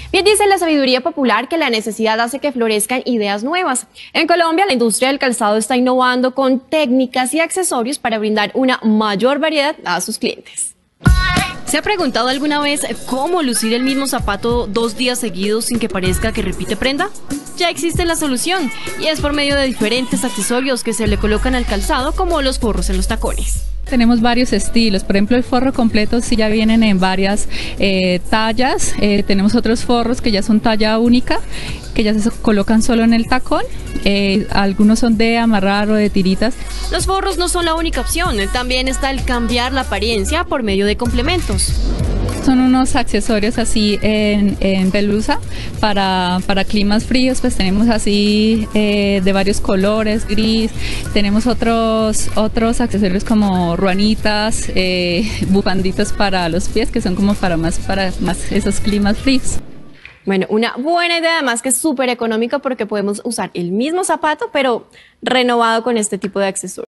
Bien dice la sabiduría popular que la necesidad hace que florezcan ideas nuevas. En Colombia, la industria del calzado está innovando con técnicas y accesorios para brindar una mayor variedad a sus clientes. ¿Se ha preguntado alguna vez cómo lucir el mismo zapato 2 días seguidos sin que parezca que repite prenda? Ya existe la solución y es por medio de diferentes accesorios que se le colocan al calzado, como los forros en los tacones. Tenemos varios estilos, por ejemplo el forro completo sí ya vienen en varias tallas, tenemos otros forros que ya son talla única, que ya se colocan solo en el tacón, algunos son de amarrar o de tiritas. Los forros no son la única opción, también está el cambiar la apariencia por medio de complementos. Son unos accesorios así en pelusa para climas fríos, pues tenemos así de varios colores, gris, tenemos otros accesorios como ruanitas, bufanditas para los pies que son como para más esos climas fríos. Bueno, una buena idea, además que es súper económica porque podemos usar el mismo zapato pero renovado con este tipo de accesorios.